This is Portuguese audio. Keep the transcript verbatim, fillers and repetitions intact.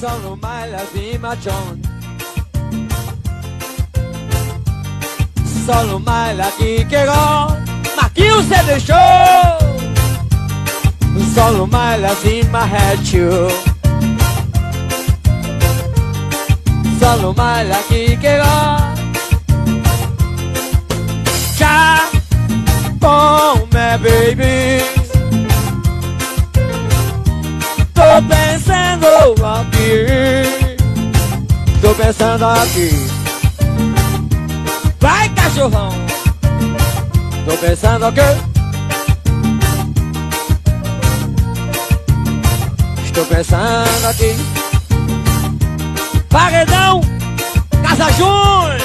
Só no Miles e Machon. Só no Miles que quebrou. Marquinhos você deixou. Só no Miles e Marretio. Só no Miles que quebrou. Já bom, meu baby. Tô pensando aqui. Tô pensando aqui. Vai, cachorrão. Tô pensando aqui. Estou pensando aqui. Paredão Casa Júnior.